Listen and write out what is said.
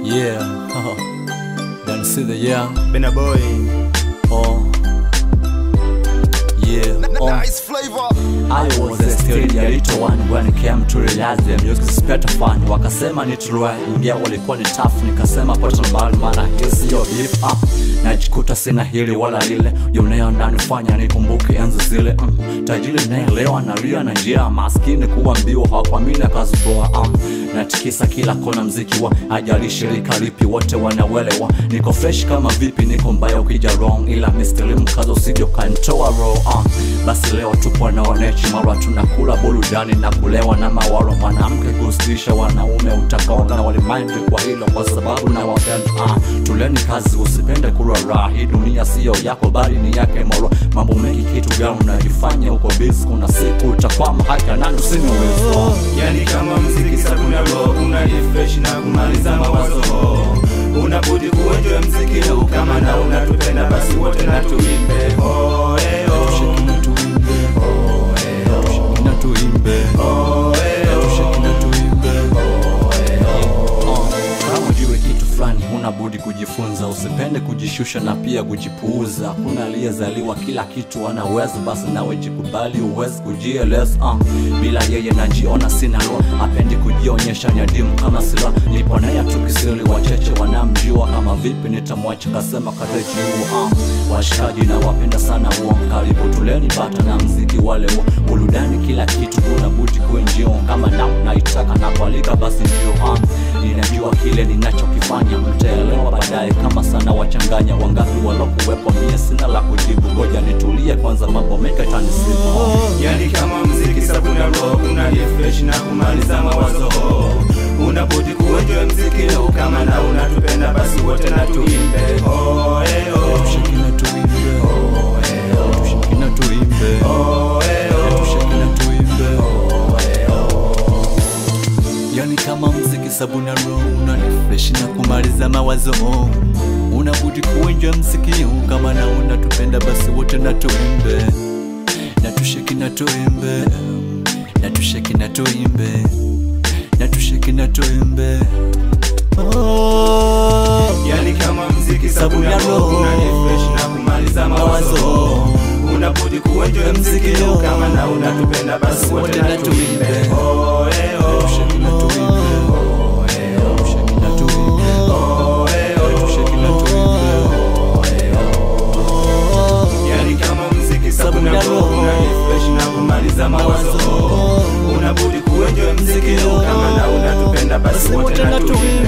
Yeah, then see the young Been a boy. oh yeah, oh. Nice flavor. I was still a little one when it came to realize the music is better fun. Wakasema ni true, ingia walikuwa ni tough. Nikasema pata mbali maana hisi yo beef up. Najikuta sina hili wala lile, yoneo nanifanya nikumbuke enzi zile. Tajiri naelewa nalia na njia, maskini kuwa mbiwa hawakuamini akaziboa. Natikisa kila kona mziki wa ajali shirika lipi wote wanawelewa. Niko fresh kama vipi, niko mbaya ukija wrong, ila mistili mkazo usije kanitoa raw. Basi leo tupo na wanechi mara tunakula burudani na kulewa na mawaro. Mwanamke kustisha wanaume utakaona walimindi kwa hilo kwa sababu na wapenda. Tuleni kazi usipende kula raha, hii dunia siyo yako bali ni yake moro. Mambo mengi kitu gani unajifanya uko busy, kuna siku utakwama hata nani usini uwezo. Yani kama mziki sabuna roho, una refresh na kumaliza mawazo. Unabudi kuenjoy mziki huu kama na unatupenda basi wote na tuimbe. Oh eh oh. Tushike na tuimbe. Oh eh oh. Tushike na tuimbe. Oh eh oh. Tushike na tuimbe. Oh eh oh. Kama ujue kitu fulani unabudi kujifunza, usipende kujishusha na pia kujipuuza. Kuna aliyezaliwa kila kitu anaweza, basi nawe jikubali uwezi kujieleza. Bila yeye najiona sina roho, apendi kujionyesha nyadimu kama sila. Nipo naye tukisili wacheche wanamjua, kama vipi nitamwacha kasema katajiua. Washikaji na wapenda sana uo, karibu tuleni bata na mziki wale uo. Burudani kila kitu unabudi kuenjio, kama na unaitaka na kualika basi ndio. Ninajua kile ninachokifanya, mtaelewa baadaye kama sana wachanganya. Wangapi walokuwepo mie sina la kujibu, ngoja nitulie kwanza mambo mengi tanisibu. Yani kama mziki sabuna roho, una refresh na kumaliza mawazo. Unabudi kuenjoy mziki huu kama na unatupenda basi wote na tuimbe. Oh eh oh. Tushike na tuimbe. Oh eh oh. Tushike na tuimbe. Oh eh oh. Tushike na tuimbe. Oh eh oh. Yani kama mziki sabuna roho, una refresh na kumaliza mawazo. Unabudi kuenjoy mziki huu kama na unatupenda basi wote na tuimbe. Na tushike na tuimbe. Na tushike na tuimbe. Na tushike na tuimbe. Yani kama mziki sabuna roho, una refresh na kumaliza mawazo. Unabudi kuenjoy mziki huu kama na unatupenda basi wote na tuimbe. Oh eh oh. Tushike na tuimbe. Oh eh oh. Tushike na tuimbe. Oh eh oh. Tushike na tuimbe. Oh eh oh. Yani kama mziki sabuna roho, una refresh na kumaliza mawazo. Unabudi kuenjoy mziki huu kama na unatupenda basi wote na tuimbe.